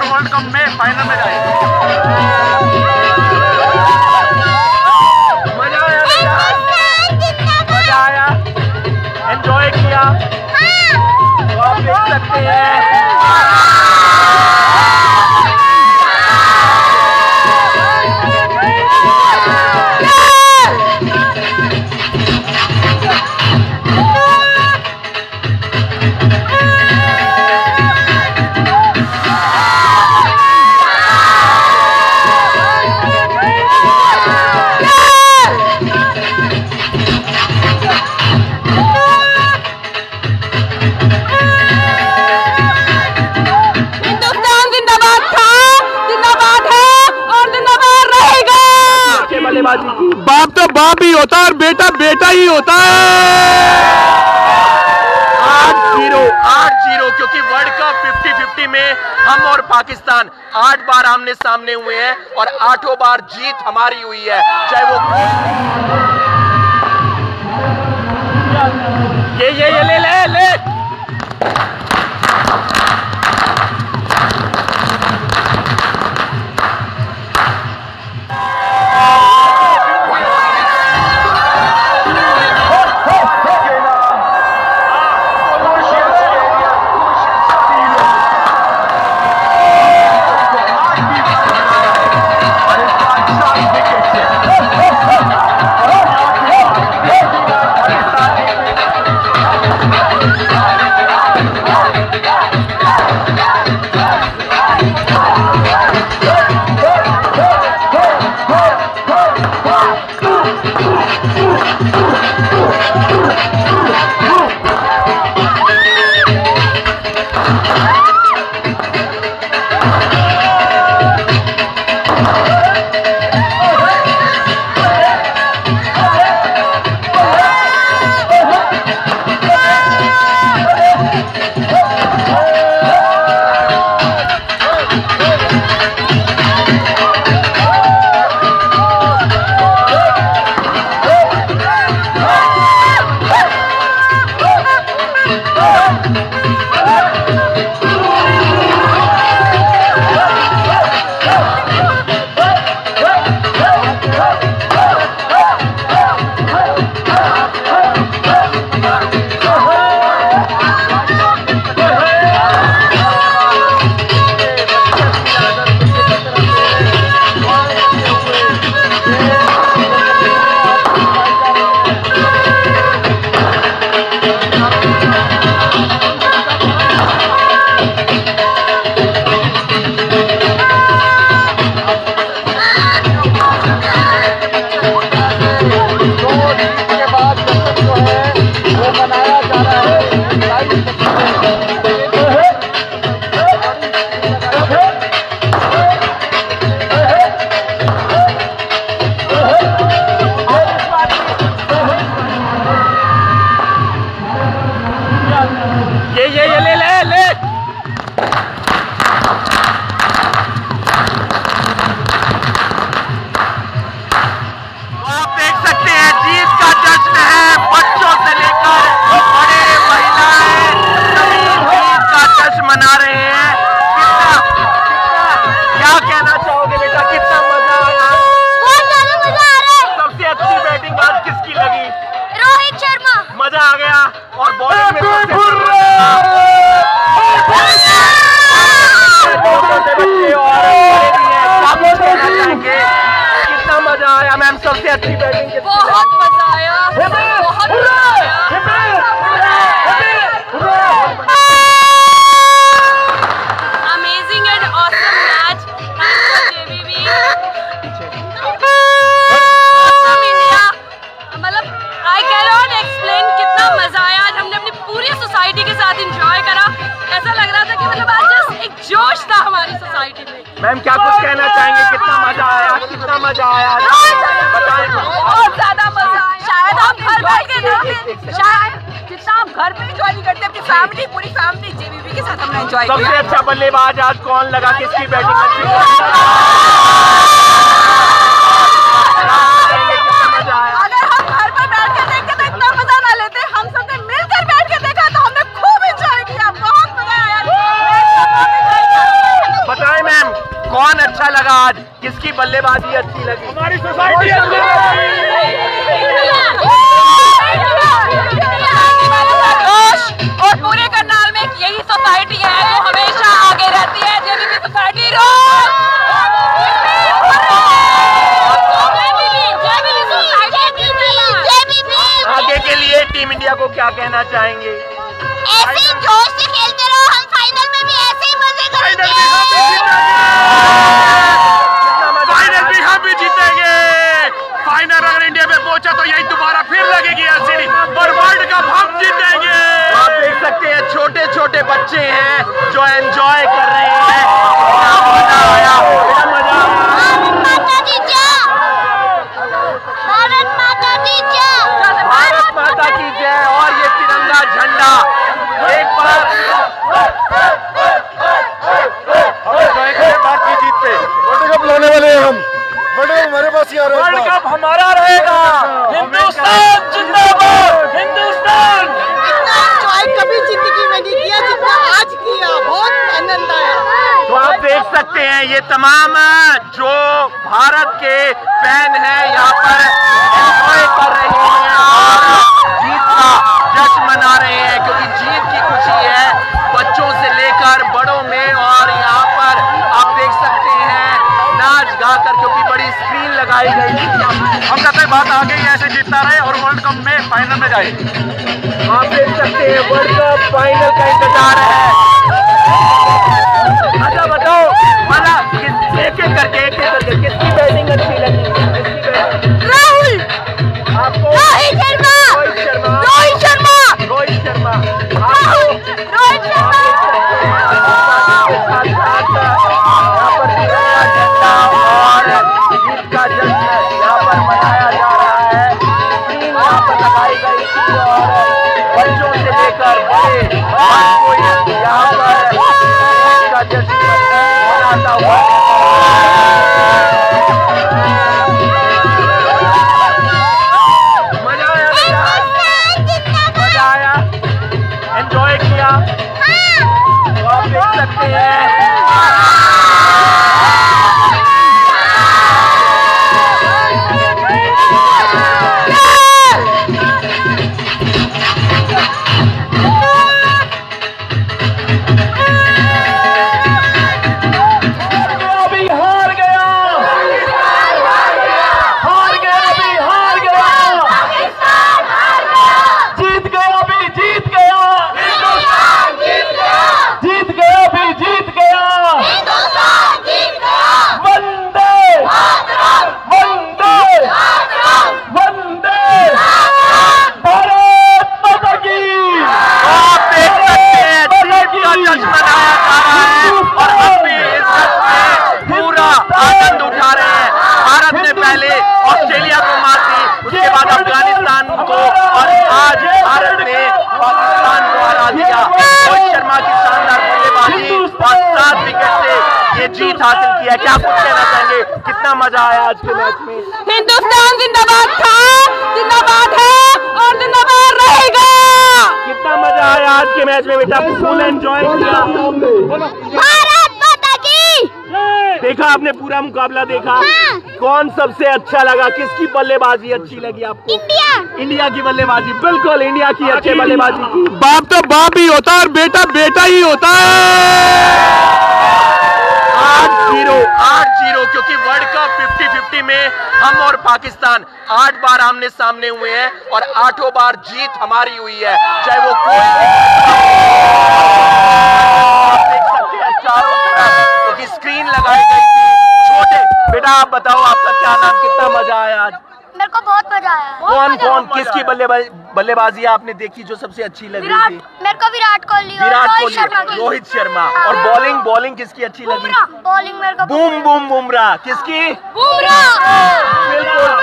World cup में final में जाए। मजा आया, एंजॉय किया, तो आप देख सकते हैं। बाप तो बाप ही होता है और बेटा बेटा ही होता है। 8-0 क्योंकि वर्ल्ड कप 50-50 में हम और पाकिस्तान 8 बार आमने सामने हुए हैं और 8 बार जीत हमारी हुई है, चाहे वो ये ले ले ले। मैम सबसे अच्छी बैटिंग, बहुत मजा आया, बहुत मजा आया। Amazing and awesome match, JVB, awesome India. मतलब आई कैन नॉट एक्सप्लेन कितना मजा आया। आज हमने अपनी पूरी सोसाइटी के साथ एंजॉय करा। ऐसा लग रहा था कि मतलब आज जस्ट एक जोश था हमारी सोसाइटी में। मैम क्या कुछ कहना चाहेंगे? कितना मजा आया, कितना मजा आया? बहुत ज्यादा मजा आया। शायद हम घर बैठ के शायद जितना हम घर पे एंजॉय नहीं करते, अपनी फैमिली, पूरी फैमिली JVB के साथ हमने एंजॉय किया। सबसे अच्छा बल्लेबाज आज कौन लगा? किसकी बैटिंग अच्छी? अगर हम घर पर बैठ के देखते तो इतना मजा ना लेते। हम सबने मिलकर बैठ के देखा तो हमने खूब एंजॉय किया। बहुत मजा आया। बताएं आज किसकी बल्लेबाजी अच्छी लगी? हमारी सोसाइटी और पूरे करनाल में यही सोसाइटी है जो हमेशा आगे रहती है। जेबीपी सोसाइटी आगे के लिए टीम इंडिया को क्या कहना चाहेंगे? ऐसे ही जोश से खेलते रहो, हम फाइनल में भी ऐसे ही मजे करेंगे। फाइनल भी हम भी जीतेंगे। फाइनल अगर इंडिया में पहुंचा तो यही दोबारा फिर लगेगी एलसीडी और वर्ल्ड कप हम जीतेंगे। आप देख सकते हैं छोटे छोटे बच्चे हैं जो एंजॉय कर रहे हैं। मजा आया, मजा आया। भारत माता की जय, भारत माता की जय, भारत माता की जय। और ये तिरंगा झंडा एक बार जीत पे वर्ल्ड कप लाने वाले हैं हम। वर्ल्ड कप हमारे पास ही आ रहा है। वर्ल्ड कप हमारा रहेगा। हिंदुस्तान जिंदाबाद, हिंदुस्तान। इतना एंजॉय कभी जिंदगी में नहीं किया जितना आज किया, बहुत आनंद आया। तो आप देख सकते हैं ये तमाम जो भारत के फैन हैं यहाँ पर एंजॉय कर रहे हैं और जीत का जश्न मना रहे हैं, क्योंकि जीत की खुशी है बच्चों से लेकर बड़ों में। और यहाँ पर आप देख सकते हैं नाच गाकर, क्योंकि बड़ी स्क्रीन लगाई गई। हम कहते हैं बात आगे ही ऐसे जीतता रहे और वर्ल्ड कप में फाइनल में जाए। आप देख सकते हैं वर्ल्ड कप फाइनल का इंतजार है। अच्छा बताओ मतलब एक एक करके किसकी बैटिंग अच्छी लगी? राहुल, आपको रोहित शर्मा, रोहित शर्मा, रोहित शर्मा, रोहित शर्मा। राहुल, रोहित शर्मा। यहाँ पर तिरंगा झंडा और जीत का जश्न यहाँ पर मनाया जा रहा है। स्क्रीन यहाँ पर लगाई गई थी और बच्चों से लेकर बड़े हर कोई यहाँ पर जीत का जश्न मनाता हुआ। मजा आया, एंजॉय किया। तो आप देख सकते हैं ऑस्ट्रेलिया को मात दी, उसके बाद अफगानिस्तान को, और आज भारत ने पाकिस्तान को हरा दिया। रोहित शर्मा की शानदार बल्लेबाजी और 7 विकेट से ये जीत हासिल की है। क्या कुछ कहना चाहेंगे? कितना मजा आया आज के मैच में? हिंदुस्तान जिंदाबाद था, जिंदाबाद है और जिंदाबाद रहेगा। कितना मजा आया आज के मैच में बेटा? फुल एंजॉय किया? भारत माता की। देखा आपने पूरा मुकाबला देखा? कौन सबसे अच्छा लगा? किसकी बल्लेबाजी अच्छी लगी आपको? इंडिया, इंडिया की बल्लेबाजी। बिल्कुल इंडिया की अच्छी बल्लेबाजी की। बाप तो बाप ही होता है और बेटा बेटा ही होता है। 8-0 क्योंकि वर्ल्ड कप 50-50 में हम और पाकिस्तान 8 बार आमने सामने हुए हैं और 8 बार जीत हमारी हुई है, चाहे वो कोई। आप देख सकते हैं चारों तरफ क्योंकि स्क्रीन लगाई गई थी। छोटे बेटा आप बताओ आपका क्या नाम? कितना मजा आया आज? मेरे को बहुत मजा आया। कौन किसकी बल्लेबाजी आपने देखी जो सबसे अच्छी लगी थी? मेरे को विराट कोहली और रोहित शर्मा। और बॉलिंग किसकी अच्छी लगी? बॉलिंग मेरे को बूम बुमराह। किसकी? बिल्कुल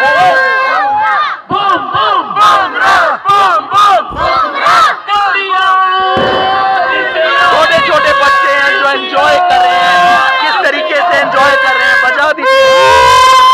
छोटे छोटे बच्चे हैं जो एंजॉय कर रहे हैं। किस तरीके से एंजॉय कर रहे हैं बता दीजिए।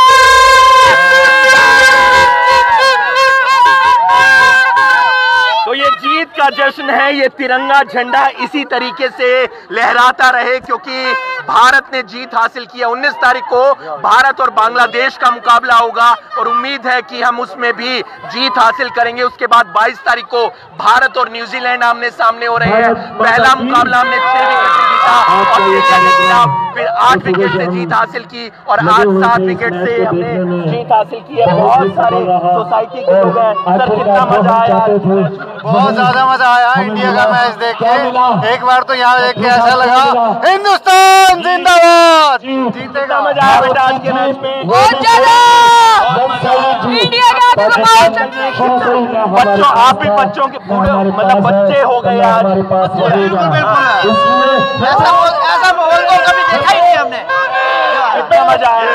तो ये जीत का जश्न है, ये तिरंगा झंडा इसी तरीके से लहराता रहे, क्योंकि भारत ने जीत हासिल की है। 19 तारीख को भारत और बांग्लादेश का मुकाबला होगा और उम्मीद है कि हम उसमें भी जीत हासिल करेंगे। उसके बाद 22 तारीख को भारत और न्यूजीलैंड आमने सामने हो रहे हैं। पहला मुकाबला हमने 6 विकेट से जीता, ऑस्ट्रेलिया के खिलाफ, फिर 8 विकेट से जीत हासिल की और आज 7 विकेट से हमने जीत हासिल की है। बहुत सारे सोसाइटी के लोग हैं। सर कितना मजा आया? बहुत ज्यादा मजा आया इंडिया का मैच देख के। एक बार तो यहाँ देख के ऐसा लगा हिंदुस्तान जिंदाबाद। कितना मजा आया बेटा आज के मैच में? बहुत ज्यादा इंडिया का बच्चों, आप भी बच्चों के पूरे मतलब बच्चे हो गए आज। बिल्कुल ऐसा माहौल तो कभी देखा ही नहीं हमने। कितना मजा आया?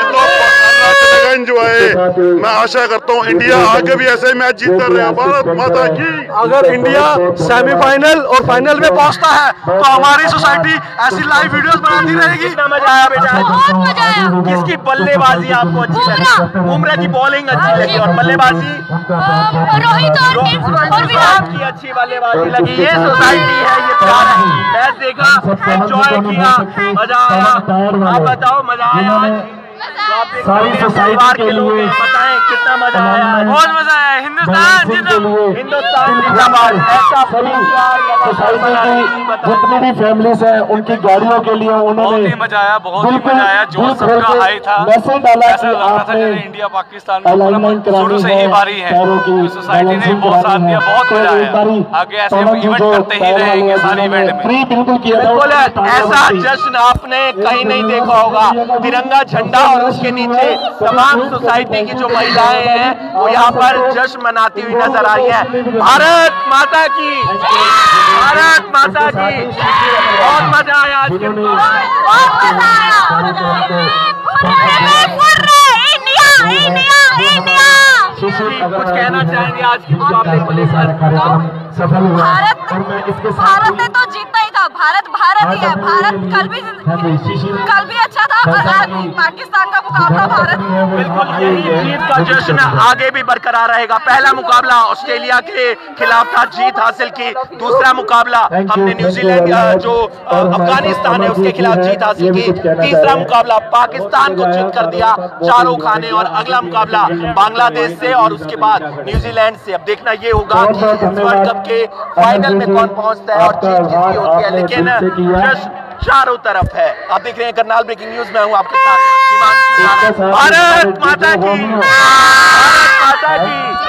एंजॉय। मैं आशा करता हूँ इंडिया आगे भी ऐसे मैच जीत कर रहे हैं। भारत माता की। अगर इंडिया सेमीफाइनल और फाइनल में पहुंचता है तो हमारी सोसाइटी ऐसी लाइव वीडियोस बनाती रहेगी। कितना मजा आया बेटा? बहुत मजा आया। किसकी बल्लेबाजी आपको अच्छी लगी? बुमराह की बॉलिंग अच्छी लगी और बल्लेबाजी रोहित और विराट की अच्छी बल्लेबाजी लगी। ये सोसाइटी है, ये प्यार है। मैच देखा, एंजॉय किया, मजा आया। आप बताओ मजा आया आज? सारी सोसाइटी के लिए बताएं कितना मजा आया? बहुत मजा आया। हिंदुस्तान जिंदाबाद। हिंदुस्तान जिंदाबाद। ऐसा सोसाइटी की जितनी भी फैमिलीज हैं उनकी गाड़ियों के लिए बहुत उन्होंने ही मजा आया, बहुत ही मजा आया। जोश सबका हाई था। मैसेज डाला ऐसा कि लग रहा था आपने जैसे इंडिया पाकिस्तान अलाइनमेंट शुरू से ही बारी है। सोसाइटी ने बहुत साथ दिया, बहुत मजा आया। आगे ऐसे इवेंट करते ही रहेंगे सारे इवेंट में। बिल्कुल ऐसा जश्न आपने कहीं नहीं देखा होगा। तिरंगा झंडा और उसके नीचे तमाम सोसाइटी की जो महिलाएं हैं वो यहाँ पर जश्न मनाती हुई नजर आ रही है। भारत माता की, भारत माता की। बहुत मजा आया आज के। बहुत मजा आया। कुछ कहना चाहेंगे आज के मुकाबले को लेकर? भारत ने तो जीतना ही था। भारत ही है। भारत कल भी अच्छा था और आज पाकिस्तान का मुकाबला भारत। बिल्कुल यही जीत का जश्न आगे भी बरकरार रहेगा। पहला मुकाबला ऑस्ट्रेलिया के खिलाफ था, जीत हासिल की। दूसरा मुकाबला हमने न्यूजीलैंड जो अफगानिस्तान है उसके खिलाफ जीत हासिल की। तीसरा मुकाबला पाकिस्तान को जीत कर दिया 4 खाने और अगला मुकाबला बांग्लादेश से और उसके बाद न्यूजीलैंड से। अब देखना ये होगा कि इस वर्ल्ड कप के फाइनल में कौन पहुंचता है और जीत किसकी होती है, लेकिन जश्न चारों तरफ है। आप देख रहे हैं करनाल ब्रेकिंग न्यूज में हूं आपके साथ। भारत माता की, भारत माता की।